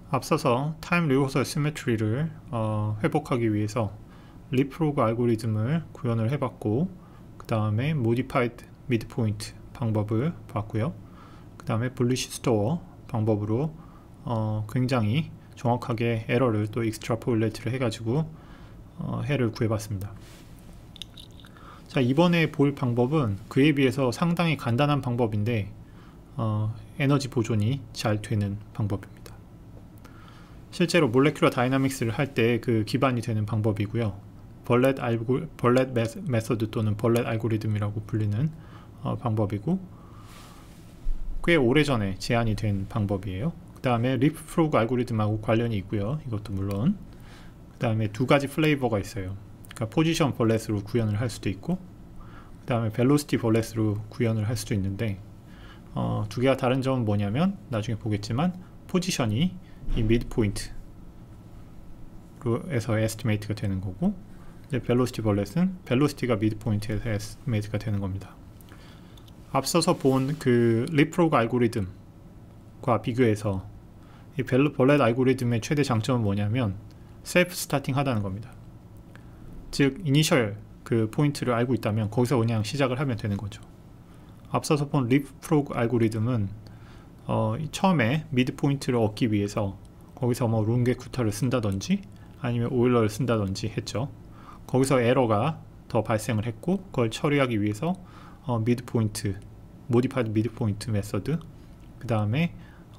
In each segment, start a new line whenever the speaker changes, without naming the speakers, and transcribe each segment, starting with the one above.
앞서서 타임 리버설 시메트리를 회복하기 위해서 리프로그 알고리즘을 구현을 해봤고, 그 다음에 모디파이드 미드포인트 방법을 봤고요. 그 다음에 불리시 스토어 방법으로 굉장히 정확하게 에러를 또 익스트라폴레이트를 해가지고 해를 구해봤습니다. 자, 이번에 볼 방법은 그에 비해서 상당히 간단한 방법인데 에너지 보존이 잘 되는 방법입니다. 실제로 몰레큘러 다이나믹스를 할 때 그 기반이 되는 방법이고요. 벌렛 메서드 또는 벌렛 알고리즘이라고 불리는 방법이고, 꽤 오래전에 제안이 된 방법이에요. 그 다음에 리프로그 알고리즘하고 관련이 있고요. 이것도 물론. 그 다음에 두 가지 플레이버가 있어요. 그러니까 포지션 벌렛으로 구현을 할 수도 있고, 그 다음에 벨로시티 벌렛으로 구현을 할 수도 있는데, 두 개가 다른 점은 뭐냐면 나중에 보겠지만 포지션이 이 미드포인트에서 에스티메이트가 되는 거고, 이제 벨로시티 벌렛은 벨로시티가 미드포인트에서 에스티메이트가 되는 겁니다. 앞서서 본 그 리프로그 알고리즘과 비교해서 이 벌렛 알고리즘의 최대 장점은 뭐냐면 셀프 스타팅 하다는 겁니다. 즉 이니셜 그 포인트를 알고 있다면 거기서 그냥 시작을 하면 되는 거죠. 앞서서 본 리프로그 알고리즘은 처음에 미드 포인트를 얻기 위해서 거기서 뭐 룬게쿠타를 쓴다든지 아니면 오일러를 쓴다든지 했죠. 거기서 에러가 더 발생을 했고, 그걸 처리하기 위해서 미드 포인트, 모디파이드 미드 포인트 메서드, 그 다음에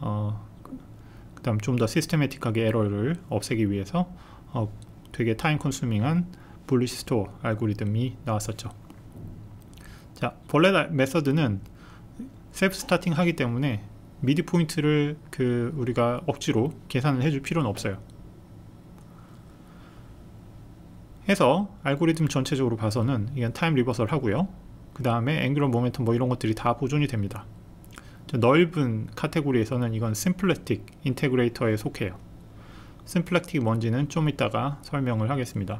좀 더 시스테매틱하게 에러를 없애기 위해서 되게 타임 컨슈밍한 불리시 스토어 알고리즘이 나왔었죠. 자, 벌렛 메서드는 셀프 스타팅 하기 때문에 미드 포인트를 우리가 억지로 계산을 해줄 필요는 없어요. 해서 알고리즘 전체적으로 봐서는 이건 타임 리버설 하고요. 그 다음에 앵귤러 모멘텀 뭐 이런 것들이 다 보존이 됩니다. 넓은 카테고리에서는 이건 심플렉틱 인테그레이터에 속해요. 심플렉틱이 뭔지는 좀 이따가 설명을 하겠습니다.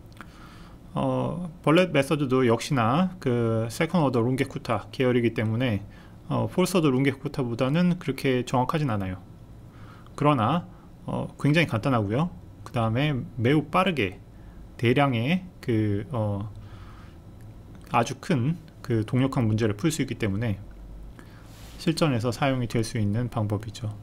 벌렛 메서드도 역시나 그 세컨 오더 룬게쿠타 계열이기 때문에 폴스 오더 룬게쿠타보다는 그렇게 정확하진 않아요. 그러나 굉장히 간단하고요. 그 다음에 매우 빠르게 대량의 아주 큰 그 동력학 문제를 풀 수 있기 때문에 실전에서 사용이 될 수 있는 방법이죠.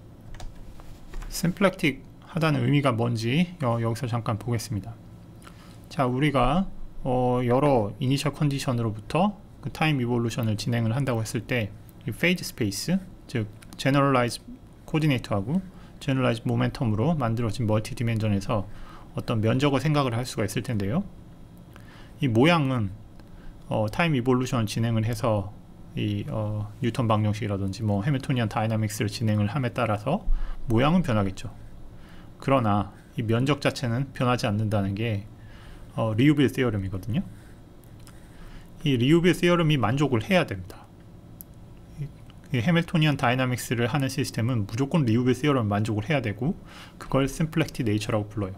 심플렉틱 하다는 의미가 뭔지 여기서 잠깐 보겠습니다. 자, 우리가 여러 이니셜 컨디션으로부터 그 타임 이볼루션을 진행을 한다고 했을 때 이 페이즈 스페이스, 즉 제너럴라이즈 코디네이터하고 제너럴라이즈 모멘텀으로 만들어진 멀티 디멘전에서 어떤 면적을 생각을 할 수가 있을 텐데요. 이 모양은 타임 이볼루션 진행을 해서 이 뉴턴 방정식이라든지 뭐 해밀토니안 다이나믹스를 진행을 함에 따라서 모양은 변하겠죠. 그러나 이 면적 자체는 변하지 않는다는 게 리우빌 세어럼이거든요. 이 리우빌 세어럼이 만족을 해야 됩니다. 이 해밀토니안 다이나믹스를 하는 시스템은 무조건 리우빌 세어럼을 만족을 해야 되고, 그걸 심플렉틱 네이처라고 불러요.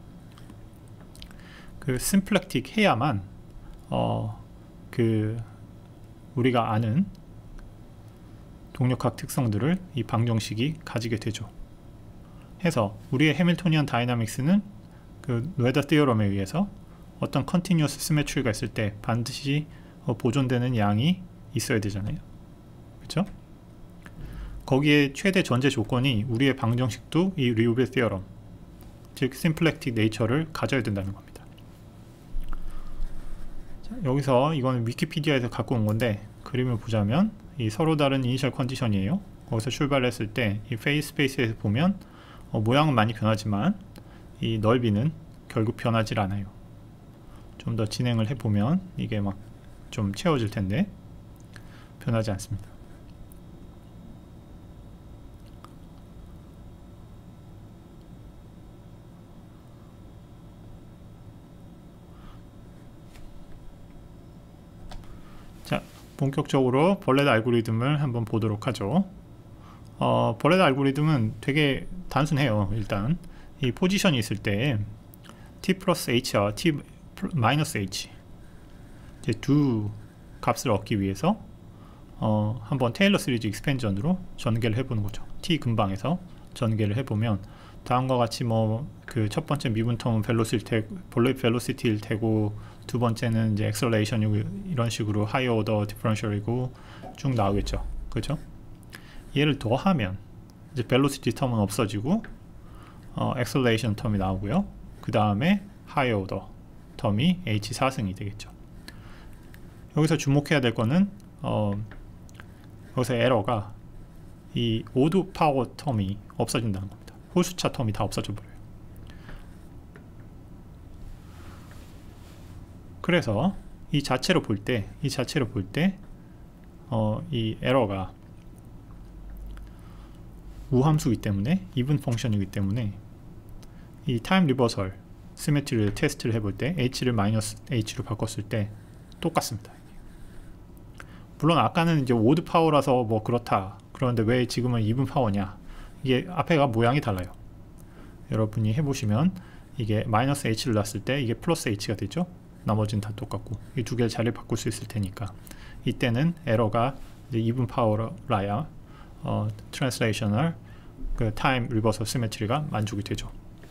그 심플렉틱 해야만 우리가 아는 동력학 특성들을 이 방정식이 가지게 되죠. 해서 우리의 해밀토니안 다이나믹스는 그 웨더 티어럼에 의해서 어떤 컨티뉴어스 시메트리가 있을 때 반드시 보존되는 양이 있어야 되잖아요. 그렇죠? 거기에 최대 전제 조건이 우리의 방정식도 이 리우빌 티어럼, 즉 심플렉틱 네이처를 가져야 된다는 겁니다. 자, 여기서 이거는 위키피디아에서 갖고 온 건데, 그림을 보자면 이 서로 다른 이니셜 컨디션이에요. 거기서 출발했을 때 이 페이스 스페이스에서 보면 모양은 많이 변하지만 이 넓이는 결국 변하지 않아요. 좀 더 진행을 해보면 이게 막 좀 채워질 텐데 변하지 않습니다. 자, 본격적으로 벌렛 알고리즘을 한번 보도록 하죠. 벌렛 알고리즘은 되게 단순해요. 일단 이 포지션이 있을 때 t 플러스 h와 t 마이너스 h 이제 두 값을 얻기 위해서 한번 테일러 시리즈 익스펜전으로 전개를 해보는 거죠. t 근방에서 전개를 해보면 다음과 같이 뭐 그 첫 번째 미분 텀은 벨로시티일 테고 두 번째는 이제 액셀레이션이고 이런 식으로 하이어 오더 디퍼런셜이고 쭉 나오겠죠. 그죠? 얘를 더하면 이제 벨로시티 텀은 없어지고 액셀레이션 텀이 나오고요. 그 다음에 하이어 오더 텀이 H4승이 되겠죠. 여기서 주목해야 될 거는 여기서 에러가 이 오드 파워 텀이 없어진다는 겁니다. 홀수차 텀이 다 없어져 버려요. 그래서 이 자체로 볼 때 이 에러가 우함수이기 때문에 이븐 펑션이기 때문에 이 타임 리버설 시메트리를 테스트를 해볼 때 h를 마이너스 h로 바꿨을 때 똑같습니다. 물론 아까는 이제 오드 파워라서 뭐 그렇다, 그런데 왜 지금은 이븐 파워냐, 이게 앞에가 모양이 달라요. 여러분이 해보시면 이게 마이너스 h를 놨을 때 이게 플러스 h가 되죠. 나머지는 다 똑같고 이 두 개를 자리를 바꿀 수 있을 테니까 이때는 에러가 이제 이븐 파워라야 트랜슬레이셔널 그 타임 리버설 시메트리가 만족이 되죠.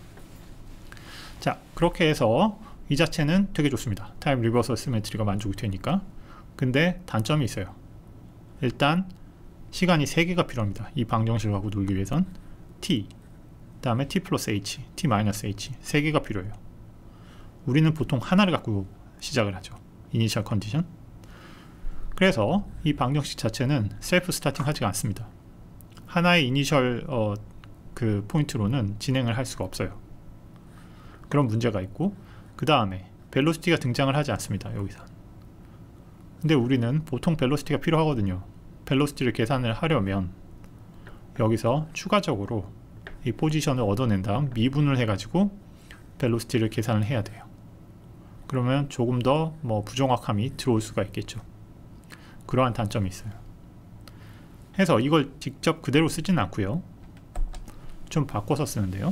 자, 그렇게 해서 이 자체는 되게 좋습니다. 타임 리버설 시메트리가 만족이 되니까. 근데 단점이 있어요. 일단 시간이 3개가 필요합니다. 이 방정식을 갖고 놀기 위해선 t, 그 다음에 t 플러스 h, t 마이너스 h 3개가 필요해요. 우리는 보통 하나를 갖고 시작을 하죠. 이니셜 컨디션. 그래서 이 방정식 자체는 셀프 스타팅 하지가 않습니다. 하나의 이니셜 그 포인트로는 진행을 할 수가 없어요. 그런 문제가 있고, 그 다음에 벨로시티가 등장을 하지 않습니다. 여기서. 근데 우리는 보통 벨로시티가 필요하거든요. 벨로시티를 계산을 하려면 여기서 추가적으로 이 포지션을 얻어낸 다음 미분을 해가지고 벨로시티를 계산을 해야 돼요. 그러면 조금 더 뭐 부정확함이 들어올 수가 있겠죠. 그러한 단점이 있어요. 해서 이걸 직접 그대로 쓰진 않고요. 좀 바꿔서 쓰는데요.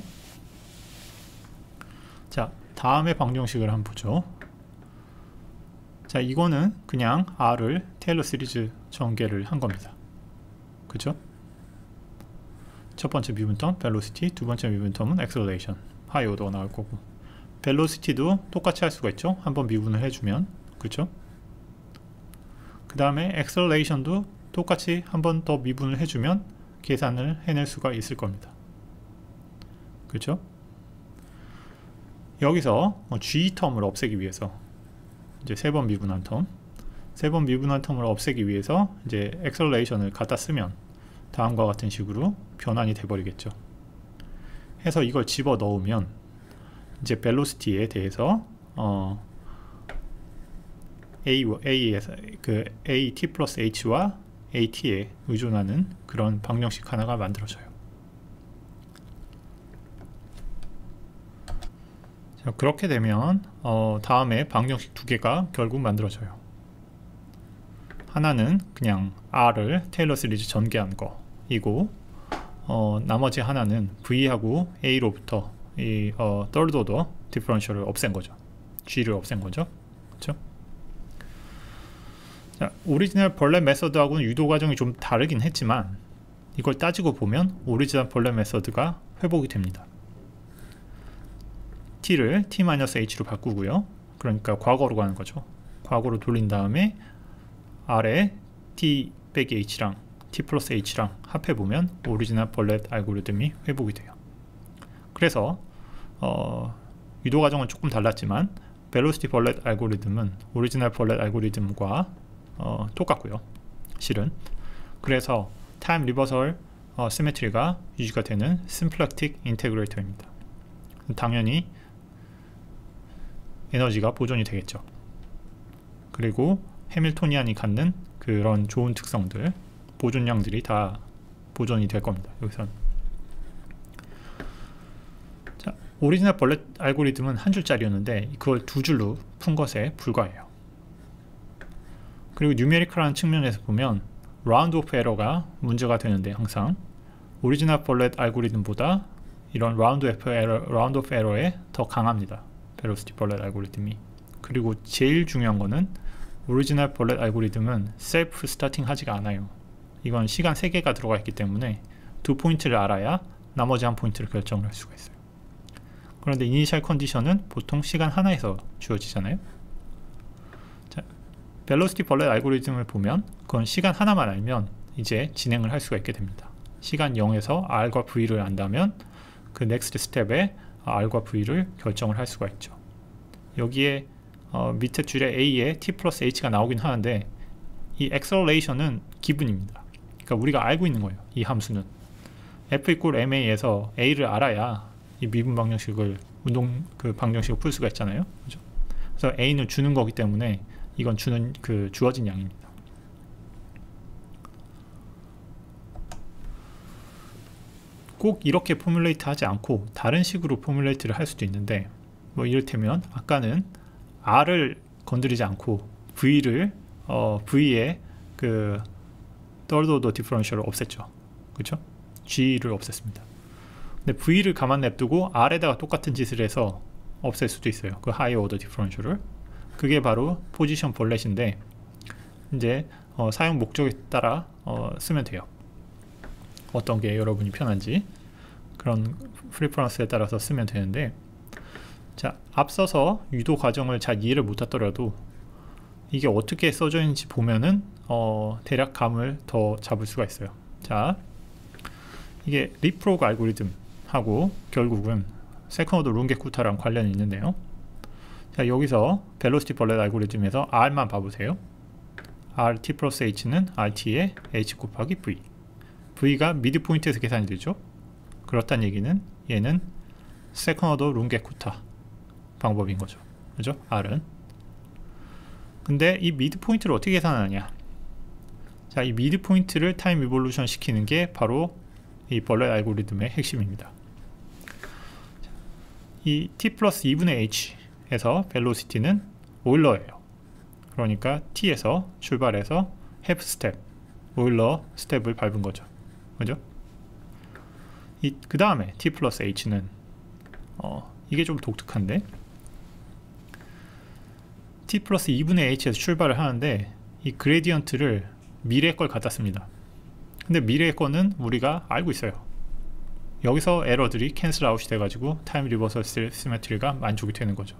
자, 다음에 방정식을 한번 보죠. 자, 이거는 그냥 R을 테일러 시리즈 전개를 한 겁니다. 그죠? 첫 번째 미분 텀 벨로시티, 두 번째 미분 텀은 액셀레이션, 하이 오더가 나올 거고, 벨로시티도 똑같이 할 수가 있죠. 한번 미분을 해주면. 그죠? 그 다음에 액셀레이션도 똑같이 한 번 더 미분을 해주면 계산을 해낼 수가 있을 겁니다. 그죠? 여기서 G 텀을 없애기 위해서 이제 3번 미분한 텀, 3번 미분한 텀을 없애기 위해서 이제 액셀레이션을 갖다 쓰면 다음과 같은 식으로 변환이 돼 버리겠죠. 해서 이걸 집어 넣으면 이제 벨로시티에 대해서 AT 플러스 H와 AT에 의존하는 그런 방정식 하나가 만들어져요. 자, 그렇게 되면 다음에 방정식 2개가 결국 만들어져요. 하나는 그냥 R을 테일러 시리즈 전개한 거이고, 나머지 하나는 V하고 A로부터 이 third order differential을 없앤 거죠. G를 없앤 거죠. 그렇죠? 자, 오리지널 벌렛 메서드하고는 유도 과정이 좀 다르긴 했지만 이걸 따지고 보면 오리지널 벌렛 메서드가 회복이 됩니다. t를 t-h로 바꾸고요. 그러니까 과거로 가는 거죠. 과거로 돌린 다음에 아래 t 빼기 h랑 t 플러스 h랑 합해보면 오리지널 벌렛 알고리즘이 회복이 돼요. 그래서 유도 과정은 조금 달랐지만 벨로시티 벌렛 알고리즘은 오리지널 벌렛 알고리즘과 똑같고요. 실은. 그래서 타임 리버설 시메트리가 유지가 되는 심플렉틱 인테그레이터입니다. 당연히 에너지가 보존이 되겠죠. 그리고 해밀토니안이 갖는 그런 좋은 특성들, 보존량들이 다 보존이 될 겁니다. 여기서는. 자, 오리지널 벌렛 알고리즘은 한 줄짜리였는데 그걸 2줄로 푼 것에 불과해요. 그리고 뉴메리컬한 측면에서 보면 라운드 오프 에러가 문제가 되는데 항상 오리지널 벌렛 알고리즘보다 이런 라운드 오프 에러에 더 강합니다. 벨로시티 벌렛 알고리즘이. 그리고 제일 중요한 거는 오리지널 벌렛 알고리즘은 셀프 스타팅 하지가 않아요. 이건 시간 3개가 들어가 있기 때문에 2포인트를 알아야 나머지 한 포인트를 결정을 할 수가 있어요. 그런데 이니셜 컨디션은 보통 시간 하나에서 주어지잖아요. 자, 벨로시티 벌렛 알고리즘을 보면 그건 시간 하나만 알면 이제 진행을 할 수가 있게 됩니다. 시간 0에서 R과 V를 안다면 그 넥스트 스텝에 R과 V를 결정을 할 수가 있죠. 여기에 밑에 줄에 A에 T 플러스 H가 나오긴 하는데 이 acceleration은 기분입니다. 그러니까 우리가 알고 있는 거예요. 이 함수는 F 이퀄 MA에서 A를 알아야 이 미분 방정식을 방정식을 풀 수가 있잖아요. 그죠? 그래서 A는 주는 거기 때문에 이건 주어진 양입니다. 꼭 이렇게 포뮬레이트 하지 않고 다른 식으로 포뮬레이트를 할 수도 있는데, 뭐 이를테면 아까는 R을 건드리지 않고 V를 V의 그 third order differential을 없앴죠. 그렇죠? G를 없앴습니다. 근데 V를 가만 냅두고 R에다가 똑같은 짓을 해서 없앨 수도 있어요. 그 higher order differential을. 그게 바로 포지션 벌렛인데 이제 사용 목적에 따라 쓰면 돼요. 어떤 게 여러분이 편한지 그런 프리퍼런스에 따라서 쓰면 되는데, 자, 앞서서 유도 과정을 잘 이해를 못하더라도 이게 어떻게 써져 있는지 보면은 대략 감을 더 잡을 수가 있어요. 자, 이게 리프로그 알고리즘하고 결국은 세컨드 룬게쿠타랑 관련이 있는데요. 자, 여기서 벨로시티 벌렛 알고리즘에서 R만 봐보세요. R T 플러스 H는 RT의 H 곱하기 V. V가 미드 포인트에서 계산이 되죠. 그렇다는 얘기는 얘는 세컨드 룬게쿠타 방법인 거죠. 그죠? R은. 근데 이 미드 포인트를 어떻게 계산하느냐? 자, 이 미드 포인트를 타임 리볼루션 시키는 게 바로 이 벌렛 알고리즘의 핵심입니다. 이 T 플러스 2분의 H에서 벨로시티는 오일러예요. 그러니까 T에서 출발해서 half 스텝, 오일러 스텝을 밟은 거죠. 그죠? 그 다음에 T 플러스 H는 이게 좀 독특한데, T 플러스 2분의 H에서 출발을 하는데 이 그레디언트를 미래의 걸 갖다 씁니다. 근데 미래의 거는 우리가 알고 있어요. 여기서 에러들이 캔슬 아웃이 돼가지고 타임 리버설 시메트리가 만족이 되는 거죠.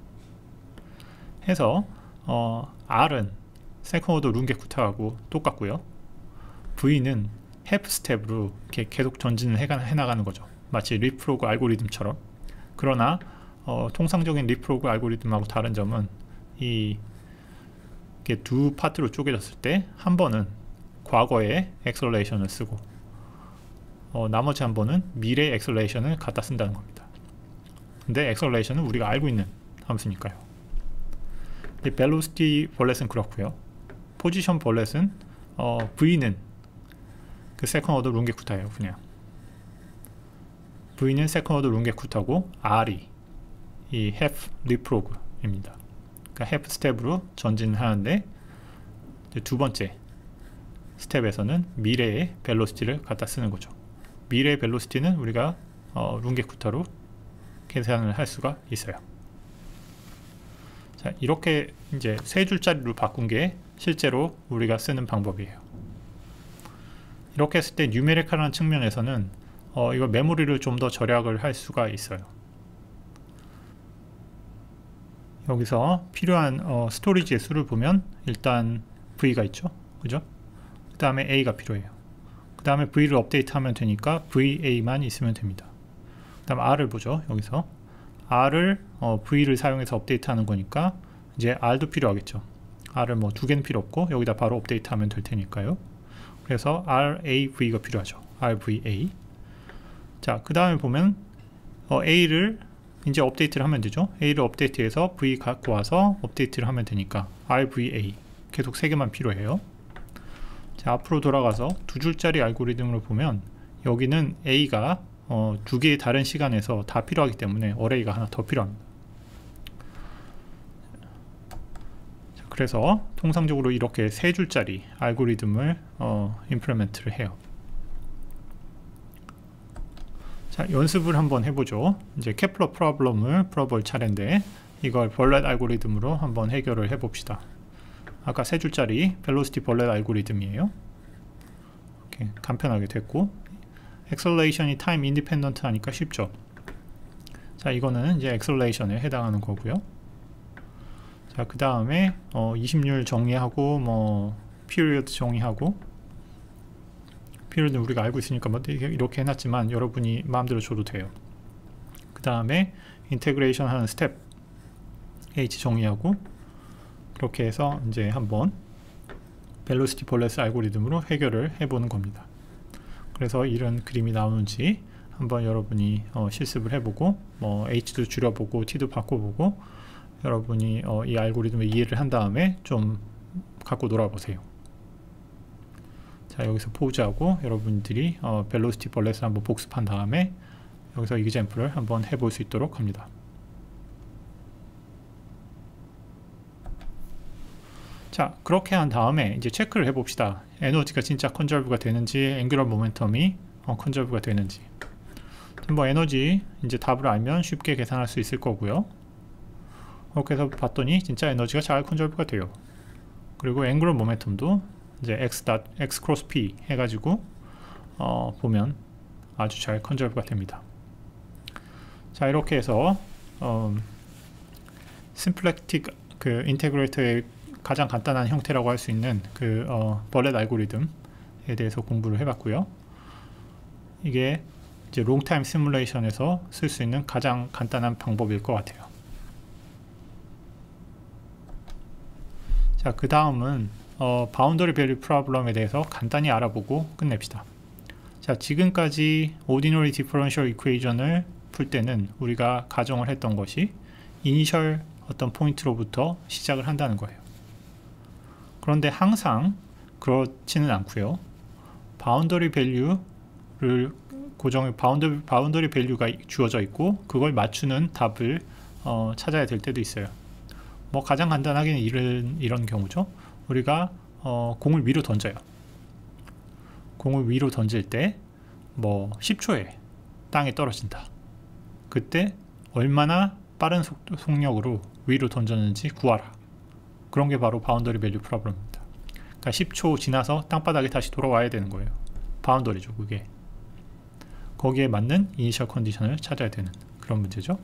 해서 R은 세컨드 룬게쿠타하고 똑같고요. V는 half 스텝으로 이렇게 계속 전진을 해나가는 거죠. 마치 리프로그 알고리즘처럼. 그러나 통상적인 리프로그 알고리즘하고 다른 점은 이게 두 파트로 쪼개졌을 때 한 번은 과거의 엑셀레이션을 쓰고 나머지 한 번은 미래의 엑셀레이션을 갖다 쓴다는 겁니다. 근데 엑셀레이션은 우리가 알고 있는 함수니까요. 벨로시티 벌렛은 그렇고요. 포지션 벌렛은 V는 그 세컨드 오더 룬게쿠타예요. 그냥 V는 세컨드 오더 룬게쿠타고 R이 이 half 리프로그입니다. 그러니까 half 스텝으로 전진하는데 두 번째 스텝에서는 미래의 벨로시티를 갖다 쓰는 거죠. 미래의 벨로시티는 우리가 룬게쿠타로 계산을 할 수가 있어요. 자, 이렇게 이제 세 줄짜리로 바꾼 게 실제로 우리가 쓰는 방법이에요. 이렇게 했을 때 뉴메리컬한 측면에서는 이거 메모리를 좀 더 절약을 할 수가 있어요. 여기서 필요한 스토리지의 수를 보면 일단 V가 있죠. 그죠? 그 다음에 A가 필요해요. 그 다음에 V를 업데이트하면 되니까 VA만 있으면 됩니다. 그 다음 R을 보죠. 여기서 R을 V를 사용해서 업데이트하는 거니까 이제 R도 필요하겠죠. R을 뭐 두 개는 필요 없고 여기다 바로 업데이트하면 될 테니까요. 그래서 RAV가 필요하죠. RVA. 자, 그 다음에 보면 A를 이제 업데이트를 하면 되죠. A를 업데이트해서 V 갖고 와서 업데이트를 하면 되니까 RVA 계속 3개만 필요해요. 자, 앞으로 돌아가서 두 줄짜리 알고리즘으로 보면 여기는 A가 두 개의 다른 시간에서 다 필요하기 때문에 어레이가 하나 더 필요합니다. 자, 그래서 통상적으로 이렇게 세 줄짜리 알고리즘을 임플리멘트를 해요. 자, 연습을 한번 해보죠. 이제 케플러 프로블럼을 풀어볼 차례인데 이걸 벌렛 알고리즘으로 한번 해결을 해봅시다. 아까 세 줄짜리 벨로시티 벌렛 알고리즘이에요. 이렇게 간편하게 됐고, 엑셀레이션이 타임 인디펜던트 하니까 쉽죠. 자, 이거는 이제 엑셀레이션에 해당하는 거고요. 자, 그 다음에 20률 정의하고 뭐 period 정의하고, period는 우리가 알고 있으니까 뭐 이렇게 해놨지만 여러분이 마음대로 줘도 돼요. 그 다음에 인테그레이션 하는 스텝 H 정의하고, 그렇게 해서 이제 한번 벨로시티 벌레스 알고리즘으로 해결을 해보는 겁니다. 그래서 이런 그림이 나오는지 한번 여러분이 실습을 해보고, 뭐 H도 줄여보고 T도 바꿔보고, 여러분이 이 알고리즘을 이해를 한 다음에 좀 갖고 놀아보세요. 자, 여기서 포즈하고 여러분들이 벨로시티 벌레스 한번 복습한 다음에 여기서 이그젬플을 한번 해볼 수 있도록 합니다. 자, 그렇게 한 다음에 이제 체크를 해봅시다. 에너지가 진짜 컨저브가 되는지, 앵귤러 모멘텀이 컨저브가 되는지. 뭐 에너지 이제 답을 알면 쉽게 계산할 수 있을 거고요. 그렇게 해서 봤더니 진짜 에너지가 잘 컨저브가 돼요. 그리고 앵귤러 모멘텀도 이제 x 크로스 p 해가지고 보면 아주 잘 컨저브가 됩니다. 자, 이렇게 해서 심플렉틱 그 인테그레이터의 가장 간단한 형태라고 할 수 있는 그 벌렛 알고리즘에 대해서 공부를 해봤고요. 이게 이제 롱타임 시뮬레이션에서 쓸 수 있는 가장 간단한 방법일 것 같아요. 자, 그 다음은 바운더리 밸류 프로블럼에 대해서 간단히 알아보고 끝냅시다. 자, 지금까지 오디너리 디퍼런셜 이퀘이션을 풀 때는 우리가 가정을 했던 것이 이니셜 어떤 포인트로부터 시작을 한다는 거예요. 그런데 항상 그렇지는 않고요. 바운더리 밸류를 바운더리 밸류가 주어져 있고 그걸 맞추는 답을 찾아야 될 때도 있어요. 뭐 가장 간단하게는 이런 경우죠. 우리가 공을 위로 던져요. 공을 위로 던질 때 뭐 10초에 땅에 떨어진다. 그때 얼마나 빠른 속력으로 위로 던졌는지 구하라. 그런 게 바로 바운더리 밸류 프로블럼입니다. 그러니까 10초 지나서 땅바닥에 다시 돌아와야 되는 거예요. 바운더리죠, 그게. 거기에 맞는 이니셜 컨디션을 찾아야 되는 그런 문제죠.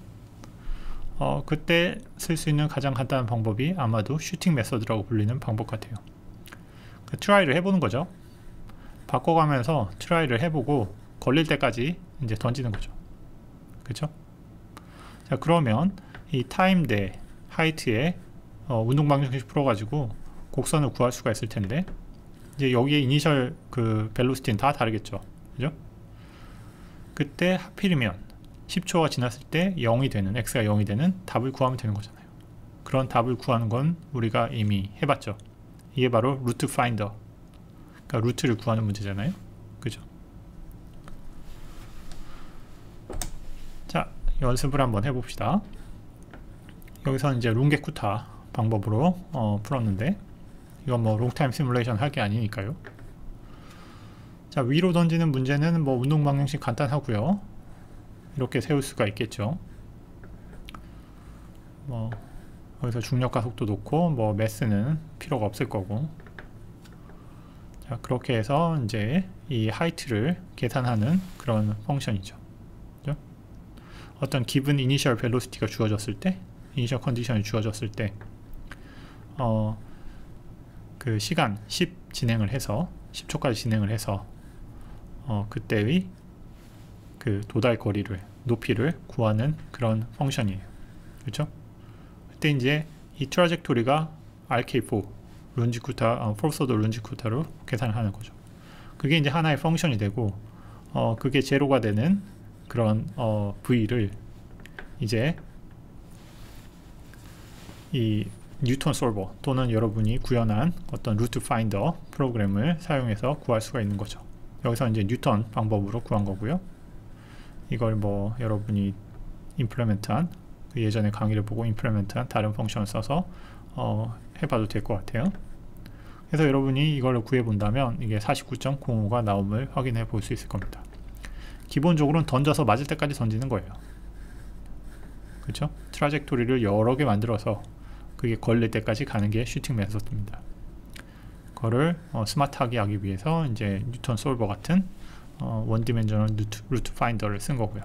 그때 쓸 수 있는 가장 간단한 방법이 아마도 슈팅 메서드라고 불리는 방법 같아요. 그러니까 트라이를 해보는 거죠. 바꿔가면서 트라이를 해보고 걸릴 때까지 이제 던지는 거죠. 그렇죠? 자, 그러면 이 타임 대 하이트에 운동 방정식 풀어가지고 곡선을 구할 수가 있을 텐데, 이제 여기에 이니셜 그 벨로시티는 다 다르겠죠. 그죠? 그때 하필이면 10초가 지났을 때 0이 되는, x가 0이 되는 답을 구하면 되는 거잖아요. 그런 답을 구하는 건 우리가 이미 해봤죠. 이게 바로 루트 파인더, 그러니까 루트를 구하는 문제잖아요. 그죠? 자, 연습을 한번 해봅시다. 여기서 이제 룽게쿠타 방법으로 풀었는데, 이건 뭐 롱타임 시뮬레이션 할 게 아니니까요. 자, 위로 던지는 문제는 뭐 운동 방정식 간단하고요. 이렇게 세울 수가 있겠죠. 뭐 여기서 중력과 속도 놓고 뭐 매스는 필요가 없을 거고. 자, 그렇게 해서 이제 이 하이트를 계산하는 그런 펑션이죠. 그죠? 어떤 기분 이니셜 벨로시티가 주어졌을 때, 이니셜 컨디션이 주어졌을 때 그 시간 10 진행을 해서 10초까지 진행을 해서 그때의 그 도달 거리를, 높이를 구하는 그런 펑션이에요. 그렇죠? 그때 이제 이 트라젝토리가 RK4 룬지쿠타, 포스드 룬지쿠타로 계산을 하는 거죠. 그게 이제 하나의 펑션이 되고, 그게 제로가 되는 그런 V를 이제 이 뉴턴 솔버 또는 여러분이 구현한 어떤 루트 파인더 프로그램을 사용해서 구할 수가 있는 거죠. 여기서 이제 뉴턴 방법으로 구한 거고요. 이걸 뭐 여러분이 임플리멘트한, 예전에 강의를 보고 임플리멘트한 다른 펑션을 써서 해봐도 될 것 같아요. 그래서 여러분이 이걸 구해 본다면 이게 49.05가 나옴을 확인해 볼 수 있을 겁니다. 기본적으로는 던져서 맞을 때까지 던지는 거예요. 그렇죠? 트라젝토리를 여러 개 만들어서 그게 걸릴 때까지 가는 게 슈팅 메서드입니다. 그거를 스마트하게 하기 위해서 이제 뉴턴 솔버 같은 원 디멘셔널 루트 파인더를 쓴 거고요.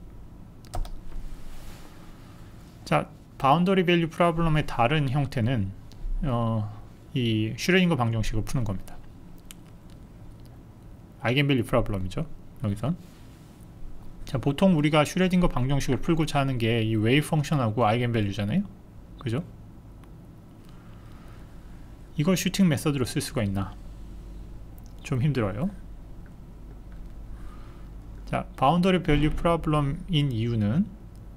자, 바운더리 밸류 프로블럼의 다른 형태는 이 슈레딩거 방정식을 푸는 겁니다. 아이겐밸류 프로블럼이죠. 여기선 자, 보통 우리가 슈레딩거 방정식을 풀고자 하는 게 이 웨이브 펑션하고 아이겐밸류잖아요. 그죠? 이걸 슈팅 메서드로 쓸 수가 있나? 좀 힘들어요. 자, 바운더리 밸류 프로블럼인 이유는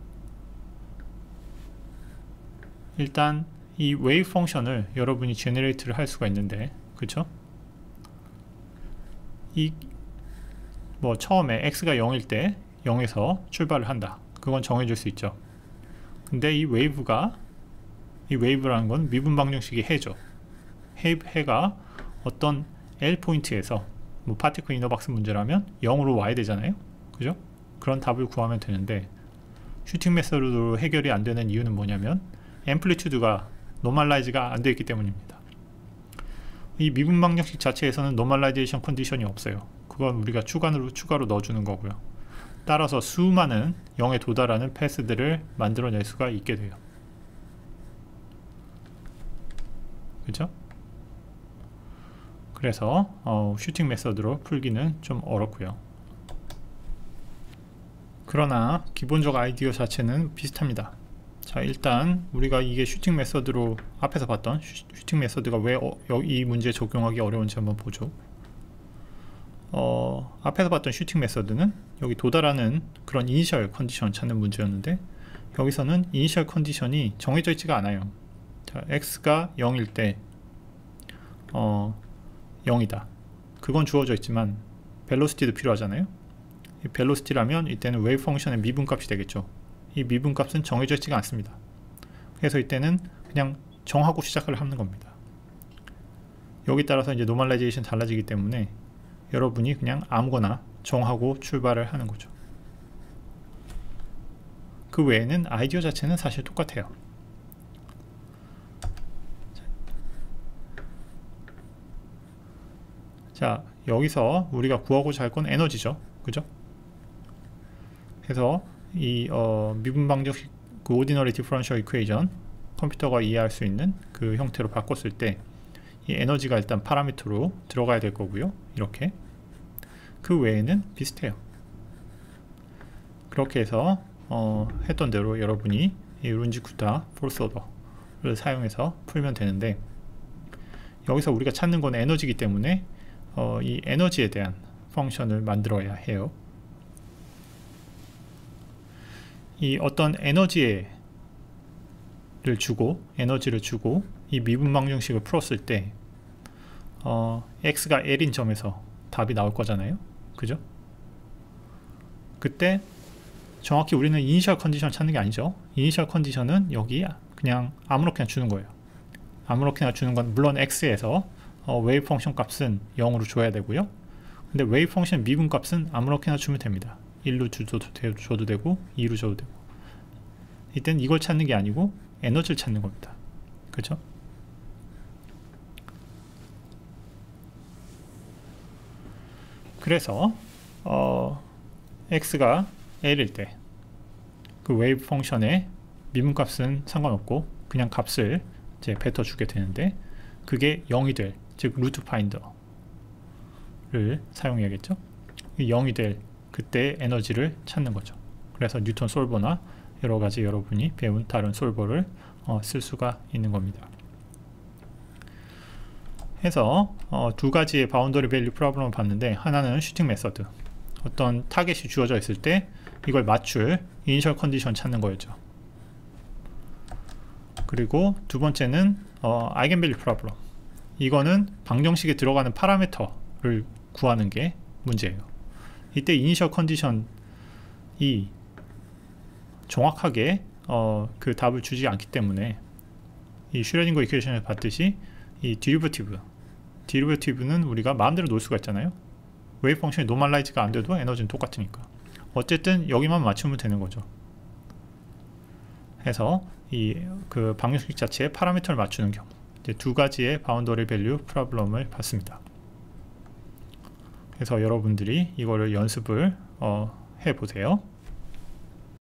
일단 이 웨이브 펑션을 여러분이 제너레이트를 할 수가 있는데, 그쵸? 이 뭐 처음에 x가 0일 때 0에서 출발을 한다. 그건 정해줄 수 있죠. 근데 이 웨이브라는 건 미분 방정식이 해죠. 해가 어떤 L 포인트에서 뭐 파티클 이너박스 문제라면 0으로 와야 되잖아요. 그죠? 그런 답을 구하면 되는데, 슈팅 메서드로 해결이 안 되는 이유는 뭐냐면 앰플리튜드가 노멀라이즈가 안 되어 있기 때문입니다. 이 미분 방정식 자체에서는 노멀라이제이션 컨디션이 없어요. 그건 우리가 추가로 넣어주는 거고요. 따라서 수많은 0에 도달하는 패스들을 만들어낼 수가 있게 돼요. 그죠? 그래서 슈팅 메서드로 풀기는 좀 어렵고요. 그러나 기본적 아이디어 자체는 비슷합니다. 자, 일단 우리가 이게 슈팅 메서드로 앞에서 봤던 슈팅 메서드가 왜 이 문제에 적용하기 어려운지 한번 보죠. 앞에서 봤던 슈팅 메서드는 여기 도달하는 그런 이니셜 컨디션 찾는 문제였는데, 여기서는 이니셜 컨디션이 정해져 있지가 않아요. 자, x가 0일 때 0이다. 그건 주어져 있지만 벨로시티도 필요하잖아요. 이 벨로시티라면 이때는 웨이브 펑션의 미분값이 되겠죠. 이 미분값은 정해져 있지가 않습니다. 그래서 이때는 그냥 정하고 시작을 하는 겁니다. 여기 따라서 이제 노멀라이제이션 달라지기 때문에 여러분이 그냥 아무거나 정하고 출발을 하는 거죠. 그 외에는 아이디어 자체는 사실 똑같아요. 자, 여기서 우리가 구하고자 할 건 에너지죠. 그죠? 그래서 이 미분 방정식 그 오디너리 디퍼런셜 이퀘이션, 컴퓨터가 이해할 수 있는 그 형태로 바꿨을 때 이 에너지가 일단 파라미터로 들어가야 될 거고요. 이렇게. 그 외에는 비슷해요. 그렇게 해서 했던 대로 여러분이 이 룬지쿠타 폴스 오더를 사용해서 풀면 되는데, 여기서 우리가 찾는 건 에너지이기 때문에 이 에너지에 대한 펑션을 만들어야 해요. 이 어떤 에너지를 주고 이 미분 방정식을 풀었을 때 x가 L인 점에서 답이 나올 거잖아요. 그죠? 그때 정확히 우리는 이니셜 컨디션을 찾는 게 아니죠. 이니셜 컨디션은 여기 그냥 아무렇게나 주는 거예요. 아무렇게나 주는 건 물론 x에서 웨이브 펑션 값은 0으로 줘야 되고요. 근데 웨이브 펑션 미분 값은 아무렇게나 주면 됩니다. 1로 줘도 되고 2로 줘도 되고. 이때는 이걸 찾는 게 아니고 에너지를 찾는 겁니다. 그렇죠? 그래서 x가 L일 때 그 웨이브 펑션의 미분 값은 상관없고 그냥 값을 이제 뱉어 주게 되는데, 그게 0이 될, 즉 루트 파인더를 사용해야겠죠. 0이 될 그때 에너지를 찾는 거죠. 그래서 뉴턴 솔버나 여러가지 여러분이 배운 다른 솔버를 쓸 수가 있는 겁니다. 해서 두 가지의 바운더리 밸류 프로블럼을 봤는데, 하나는 슈팅 메서드, 어떤 타겟이 주어져 있을 때 이걸 맞출 이니셜 컨디션 찾는 거였죠. 그리고 두 번째는 아이겐밸류 프로블럼, 이거는 방정식에 들어가는 파라미터를 구하는 게 문제예요. 이때 이니셜 컨디션이 정확하게 그 답을 주지 않기 때문에 이 슈레딩거 이퀘이션을 봤듯이 이 디리버티브는 우리가 마음대로 놓을 수가 있잖아요. 웨이브 펑션이 노멀라이즈가 안 돼도 에너지는 똑같으니까 어쨌든 여기만 맞추면 되는 거죠. 해서 이 그 방정식 자체의 파라미터를 맞추는 경우, 이제 두 가지의 바운더리 밸류 프로블럼을 봤습니다. 그래서 여러분들이 이거를 연습을 해보세요.